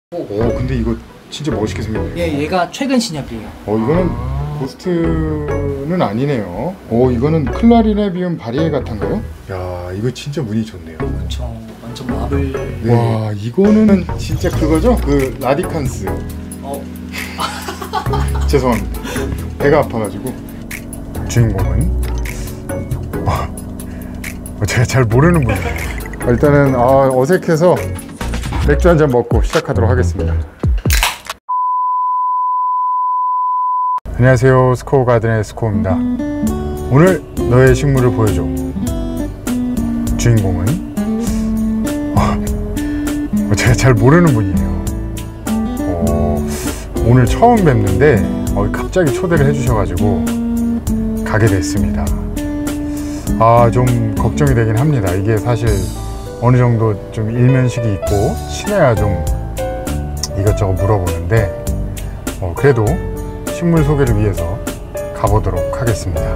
오, 근데 이거 진짜 멋있게 생겼네요. 예, 얘가 최근 신협이에요. 이거는 고스트는 아니네요. 이거는 클라리네비움 바리에가타인가요? 야, 이거 진짜 무늬 좋네요. 그쵸, 완전 마블. 네. 와, 이거는 진짜 그거죠? 그 라디칸스. 죄송합니다. 배가 아파가지고. 주인공은 제가 잘 모르는 분이에요. 일단은 어색해서 맥주 한잔 먹고 시작하도록 하겠습니다. 안녕하세요, 스코어 가든의 스코어입니다. 오늘 너의 식물을 보여줘. 주인공은 제가 잘 모르는 분이에요. 오늘 처음 뵙는데 갑자기 초대를 해주셔가지고 가게 됐습니다. 좀 걱정이 되긴 합니다. 이게 사실 어느 정도 좀 일면식이 있고 친해야 좀 이것저것 물어보는데 그래도 식물 소개를 위해서 가보도록 하겠습니다.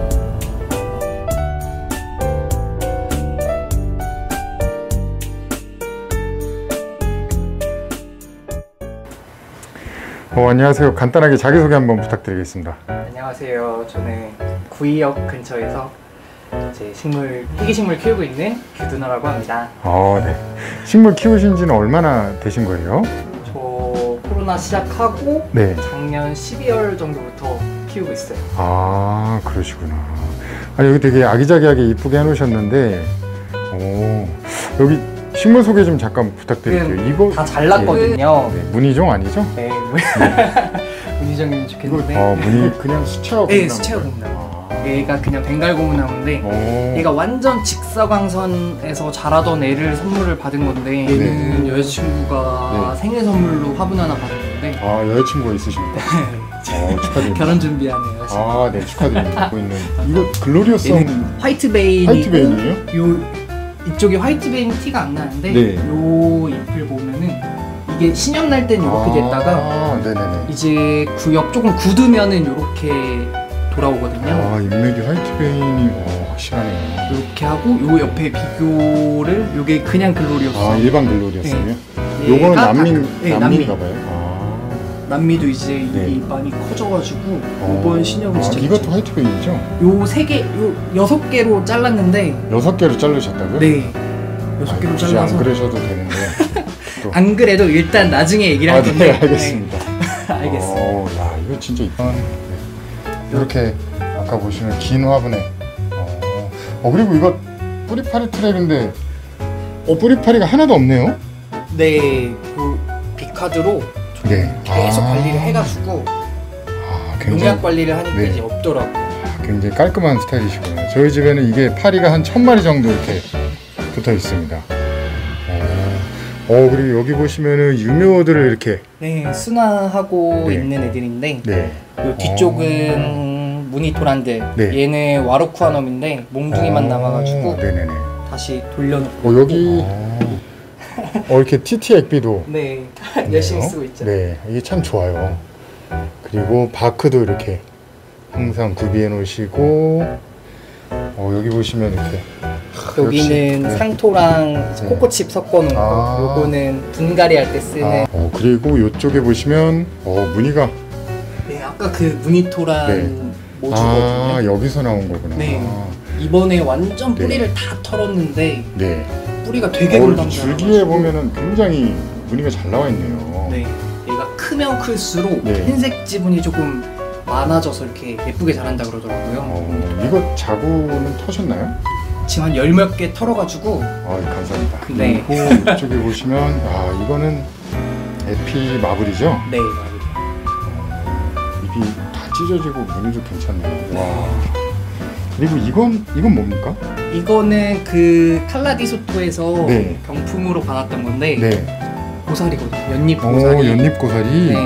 안녕하세요. 간단하게 자기소개 한번 부탁드리겠습니다. 안녕하세요. 저는 구의역 근처에서 제 희귀식물 키우고 있는 규두나라고 합니다. 네. 식물 키우신 지는 얼마나 되신 거예요? 저 코로나 시작하고 네. 작년 12월 정도부터 키우고 있어요. 그러시구나. 여기 되게 아기자기하게 이쁘게 해놓으셨는데 여기 식물 소개 좀 잠깐 부탁드릴게요. 이거 다 잘랐거든요. 네. 무늬종 아니죠? 네. 무늬종이면 좋겠는데. 무늬 그냥 수채화 네, 수채화 고무나무. 얘가 그냥 벵갈 고무나무인데 얘가 완전 직사광선에서 자라던 애를 선물을 받은 건데 얘는 여자친구가 생일 선물로 화분 하나 받은 건데. 여자친구가 있으십니까? 축하드립니다. 결혼 준비하네요. 네, 축하드립니다. 보고 있는 이거 글로리어성 화이트베인이에요? 이쪽에 화이트베인 티가 안 나는데 요 잎을 보면은 이게 신형 날 때는 이렇게 됐다가 이제 구역 조금 굳으면은 이렇게 돌아오거든요. 잎맥이 화이트베인이 확실하네요. 이렇게 하고 요 옆에 비교를 요게 그냥 글로리어스. 일반 글로리어스요? 요거는 남미인가봐요. 남미도 이제 이게 잎반이 커져가지고 이번 신형은 진짜 이것도 화이트베인이죠? 요 6개로 잘랐는데 6개로 자르셨다고요? 네, 6개로 잘라서 안 그러셔도 되는데 안 그래도 일단 나중에 얘기를 할 건데. 네, 알겠습니다. 알겠습니다. 야, 이거 진짜 이쁜. 이렇게 아까 보시는 긴 화분에 그리고 이거 뿌리파리 트랩인데 뿌리파리가 하나도 없네요? 네, 그 비카드로 계속 관리를 해가지고 농약 관리를 하니까 이제 없더라고. 굉장히 깔끔한 스타일이시구나. 저희 집에는 이게 파리가 한 1000마리 정도 이렇게 붙어 있습니다. 그리고 여기 보시면은 유묘들을 이렇게 순화하고 있는 애들인데 요 뒤쪽은 무니토란드, 얘는 와로쿠아놈인데 몽둥이만 남아가지고 다시 돌려놓고 여기 이렇게 TT 액비도 열심히 쓰고 있죠. 이게 참 좋아요. 그리고 바크도 이렇게 항상 구비해 놓으시고 여기 보시면 이렇게 여기는 상토랑 코코칩 섞어놓은 거, 요거는 분갈이 할 때 쓰는. 그리고 이쪽에 보시면 무늬가 아까 그 무니토란 모주거든요. 여기서 나온 거구나. 이번에 완전 뿌리를 다 털었는데 뿌리가 되게 골당당해요. 줄기에 보면은 굉장히 무늬가 잘 나와 있네요. 얘가 크면 클수록 흰색 지분이 조금 많아져서 이렇게 예쁘게 자란다 그러더라고요. 이거 자구는 터셨나요? 지금 한 10몇 개 털어가지고. 감사합니다. 그리고 이쪽에 보시면 이거는 에피 마블이죠? 네, 마블이에요. 잎이 다 찢어지고 무늬도 괜찮네요. 그리고 이건 뭡니까? 이거는 그 칼라디소토에서 병풍으로 받았던 건데 고사리거든요. 연잎 고사리. 연잎 고사리.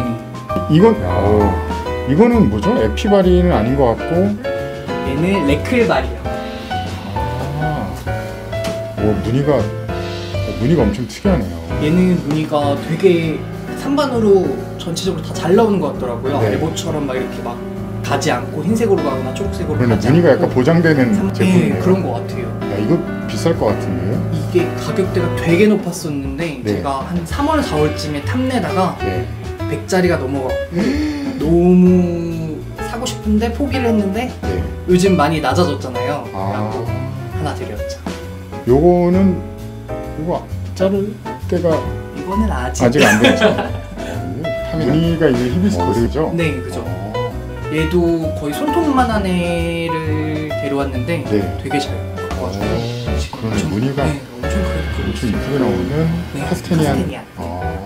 이거는 뭐죠? 에피바리는 아닌 것 같고 얘는 레클바리요. 무늬가 엄청 특이하네요. 얘는 무늬가 되게 산반으로 전체적으로 다 잘 나오는 것 같더라고요. 엘보처럼 막 이렇게 막 가지 않고 흰색으로 가거나 초록색으로 그러네, 가지 무늬가 않고 약간 보장되는 제품이에요. 네, 그런 것 같아요. 야, 이거 비쌀 것 같은데. 이게 가격대가 되게 높았었는데 네. 제가 한 3월, 4월쯤에 탐내다가 네. 100짜리가 넘어갔고 너무 사고 싶은데 포기를 했는데 네. 요즘 많이 낮아졌잖아요. 아. 라고 하나 드렸죠. 요거는 이거 자를 때가 이거는 아직 안 됐죠. 무늬가 이제 히비스커스죠? 네, 그죠. 얘도 거의 손톱만한 애를 데려왔는데 네. 되게 잘 커가지고 그러네, 엄청, 무늬가 네, 엄청 크게 엄청 이쁘게 나오는 네, 카스테니안. 카스테니안. 아.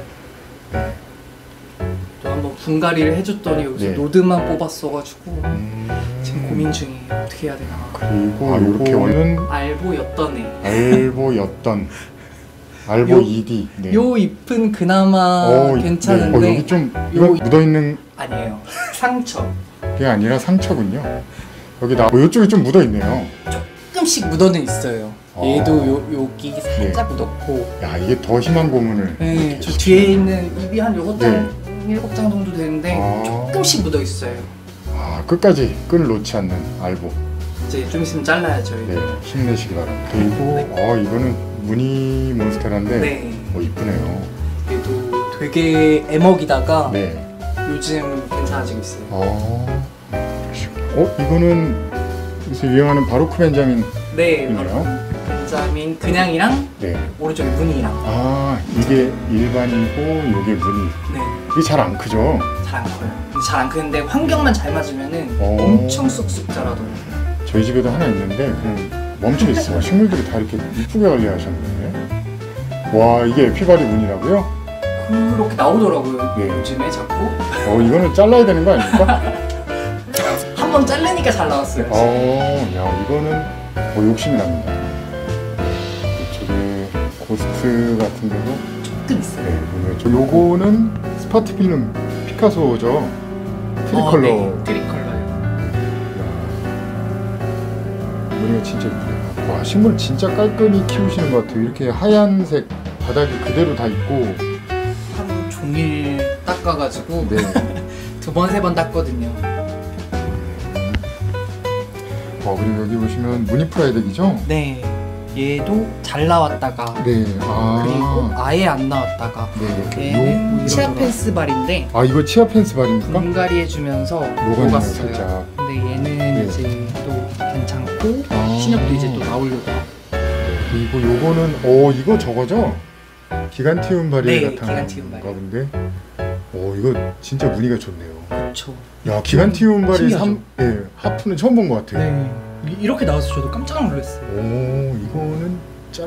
또 한번 분갈이를 해줬더니 여기서 네. 노드만 뽑았어가지고 지금 고민 중이에요. 어떻게 해야 되나. 그리고 이렇게 오는 알보였던 애. 알보였던 알보 요- ED. 네. 요 잎은 그나마 괜찮은데 네. 여기 좀 이거 묻어 있는 아니에요. 상처. 게 아니라 상처군요. 여기 나 이쪽이 좀 묻어 있네요. 조금씩 묻어는 있어요. 얘도 여기 살짝 묻었고. 야, 이게 더 심한 고문을. 네, 저 뒤에 있는 잎이 한 요것 네. 한 7장 정도 되는데 조금씩 묻어 있어요. 아, 끝까지 끈을 놓지 않는 알보. 이제 좀 있으면 잘라야죠. 네, 힘내시기 바랍니다. 그리고 이거는 무늬 몬스테라인데 네. 이쁘네요. 얘도 되게 애먹이다가 네. 요즘 괜찮아지고 있어요. 이거는 요새 유행하는 바로크 벤자민. 네, 있네요. 벤자민 그냥이랑 네. 오른쪽에 무늬랑. 아, 이게 일반이고 요게 무늬. 네, 이게 잘 안 크죠? 잘 안 커요. 잘 안 크는데 환경만 잘 맞으면은 엄청 쑥쑥 자라더라고요. 저희 집에도 하나 있는데 그냥 멈춰 있어요. 식물들이 다 이렇게 이쁘게 관리하셨네. 와, 이게 에피바리 무늬라고요? 그렇게 나오더라고요. 네. 요즘에 자꾸 이거는 잘라야 되는 거 아닙니까? 한 번 자르니까 잘 나왔어요. 야, 이거는 욕심이 납니다. 이쪽에 고스트 같은 데도 조금 있어요. 네, 보면 요거는 스파트 필름 피카소죠. 트리컬러. 네, 트리컬러요. 무늬가 진짜 이쁘네요. 와, 식물 진짜 깔끔히 키우시는 것 같아요. 이렇게 하얀색 바닥이 그대로 다 있고. 하루 종일 닦아가지고 네. 2번, 3번 닦거든요. 그리고 여기 보시면 무늬 프라이덱이죠? 네, 얘도 잘 나왔다가 네. 그리고 아예 안 나왔다가 네. 얘는 치아 펜스발인데 이거 치아 펜스발입니까? 분갈이 해주면서 녹았네요, 녹았어요. 살짝. 근데 얘는 네. 이제 또 괜찮고 신엽도 이제 또 나오려고. 그리고 요거는 이거 저거죠? 기간티움 바리 네, 같은 기간티움 건가 바리. 본데. 이거 진짜 무늬가 좋네요. 그렇죠. 야, 기간티움 바리 신기하죠? 하프는 처음 본 것 같아요. 네, 이렇게 나와서 저도 깜짝 놀랐어요. 이거는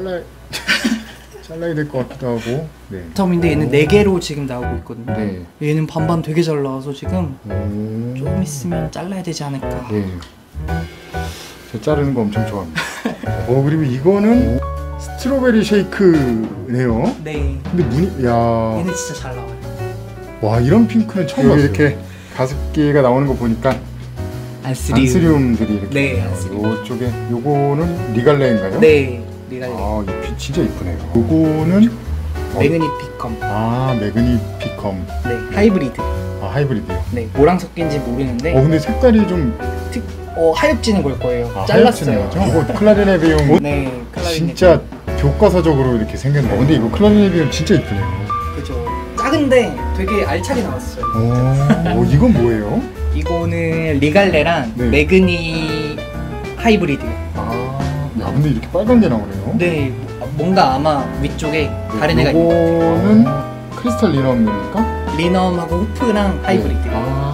잘라야 될 것 같기도 하고. 네. 텀인데 얘는 4개로 지금 나오고 있거든요. 네. 얘는 반반 되게 잘 나와서 지금 오. 조금 있으면 잘라야 되지 않을까. 네. 저 자르는 거 엄청 좋아합니다. 그리고 이거는 스트로베리 쉐이크네요. 네. 근데 얘는 진짜 잘 나와요. 와, 이런 핑크는 처음 봤어요. 이렇게 가습기가 나오는 거 보니까 안스리움들이 이렇게. 네, 안스리움. 요쪽에 요거는 리갈레인가요? 네, 리갈레. 잎이 진짜 이쁘네요. 요거는 매그니피컴. 매그니피컴. 네, 하이브리드. 하이브리드요. 네, 뭐랑 섞인지 모르는데 근데 색깔이 좀 하엽지는 걸 거예요. 잘랐어요. 이거 클라리네비움. 네, 진짜 교과서적으로 이렇게 생겼네요. 근데 이거 클라리네비움 진짜 이쁘네요. 그죠. 작은데 되게 알차게 나왔어요. 이건 뭐예요? 이거는 리갈레랑 네. 매그니 하이브리드. 야, 근데 이렇게 빨간 게 나오네요. 네, 뭔가 아마 위쪽에 다른 애가 있는 것 이거는 같아요. 크리스탈 리넘입니까? 리넘하고 호프랑 하이브리드.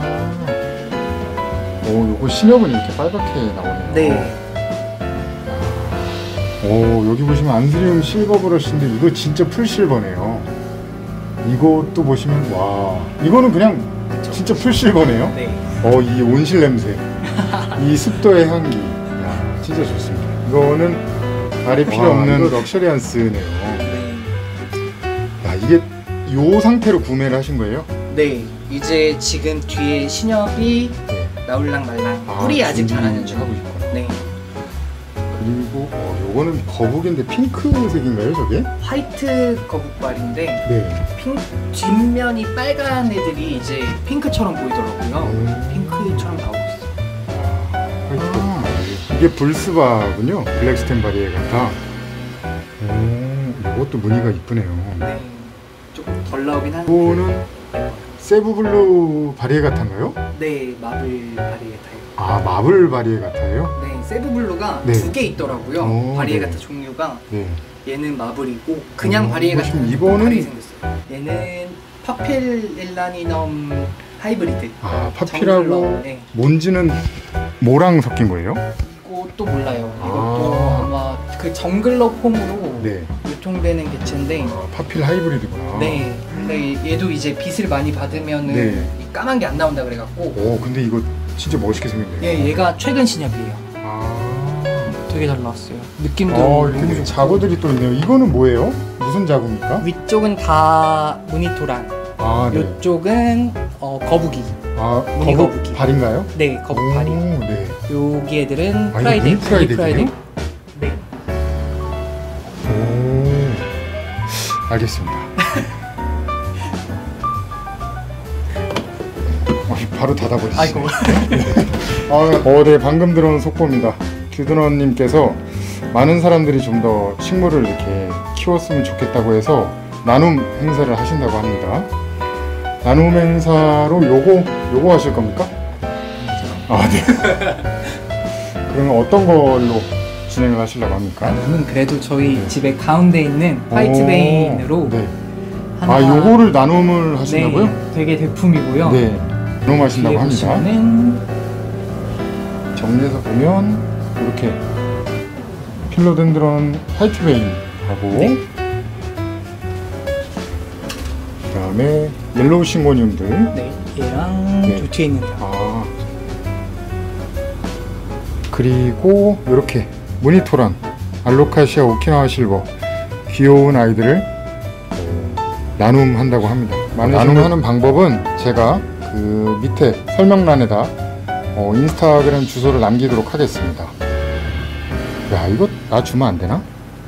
요거 신엽은 이렇게 빨갛게 나오네요. 네. 여기 보시면 안스리움 실버 브러쉬인데 이거 진짜 풀 실버네요. 이것도 보시면 이거는 그냥 진짜 풀 실버네요. 네. 이 온실 냄새, 이 습도의 향기, 야, 진짜 좋습니다. 이거는 말이 필요 없는 럭셔리한스네요. 네. 야, 이게 요 상태로 구매를 하신 거예요? 네. 이제 지금 뒤에 신엽이 네. 나올랑 말랑. 뿌리 아직 자라는 중. 하고 있구나. 네. 그리고 요거는 거북인데 핑크색인가요, 저게? 화이트 거북발인데 네. 뒷면이 빨간 애들이 이제 핑크처럼 보이더라고요. 핑크처럼 나오고 있어요. 화이트 거북발. 이게 불스바군요. 블랙스텐 바리에 같아. 이것도 무늬가 이쁘네요. 네. 조금 덜 나오긴 한데. 이거는 세부블루 바리에 같은가요? 네, 마블 바리에타예요. 아, 마블 바리에 같아요? 네, 세부블루가 네. 2개 있더라고요. 바리에가타 네. 종류가. 네. 얘는 마블이고 그냥 바리에가타는 이거는 다르게 생겼어요. 얘는 파필 엘라니넘 하이브리드. 아, 파필하고 정글러, 네. 몬지는 뭐랑 섞인 거예요? 이것도 몰라요. 이것도 아마 그 정글러 폼으로 네. 유통되는 개체인데. 파필 하이브리드구나. 네. 근데 얘도 이제 빛을 많이 받으면은 네. 이 까만 게 안 나온다 그래갖고. 근데 이거 진짜 멋있게 생겼네요. 예, 얘가 최근 신협이에요. 되게 잘 나왔어요. 느낌도 이렇게 좀 자구들이 또 있네요. 이거는 뭐예요? 무슨 자구입니까? 위쪽은 다 무늬토란. 네. 이쪽은 거북이. 무늬 거북 거북이. 발인가요? 네, 거북발이. 네. 여기 애들은 이거 프라이데이. 프라이데이요? 네. 알겠습니다. 바로 닫아버리시네. 아이고. 네, 방금 들어온 속보입니다. 규드너님께서 많은 사람들이 좀 더 식물을 이렇게 키웠으면 좋겠다고 해서 나눔 행사를 하신다고 합니다. 나눔 행사로 요거 하실 겁니까? 네. 그러면 어떤 걸로 진행을 하시려고 합니까? 나눔은 그래도 저희 집에 가운데 있는 화이트베인으로 네. 하나. 요거를 나눔을 하신다고요? 네, 되게 대품이고요. 네. 나눔하신다고 합니다. 보시면은 정리해서 보면 이렇게 필로덴드론 화이트베인하고 네. 그다음에 옐로우 싱고니움들. 네, 얘랑 네. 저 뒤에 있는 거. 그리고 이렇게 무늬토란, 알로카시아, 오키나와 실버 귀여운 아이들을 나눔한다고 합니다. 나눔하는 방법은 제가 그 밑에 설명란에다 인스타그램 주소를 남기도록 하겠습니다. 야, 이거 나 주면 안 되나?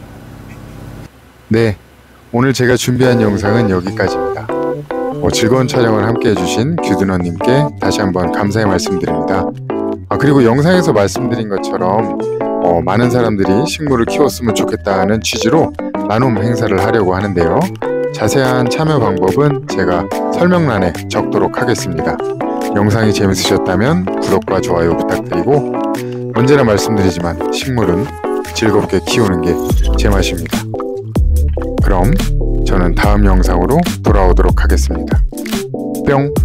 네, 오늘 제가 준비한 영상은 여기까지입니다. 즐거운 촬영을 함께 해주신 규드너님께 다시 한번 감사의 말씀드립니다. 그리고 영상에서 말씀드린 것처럼 많은 사람들이 식물을 키웠으면 좋겠다는 취지로 나눔 행사를 하려고 하는데요. 자세한 참여 방법은 제가 설명란에 적도록 하겠습니다. 영상이 재밌으셨다면 구독과 좋아요 부탁드리고, 언제나 말씀드리지만 식물은 즐겁게 키우는 게 제맛입니다. 그럼 저는 다음 영상으로 돌아오도록 하겠습니다. 뿅!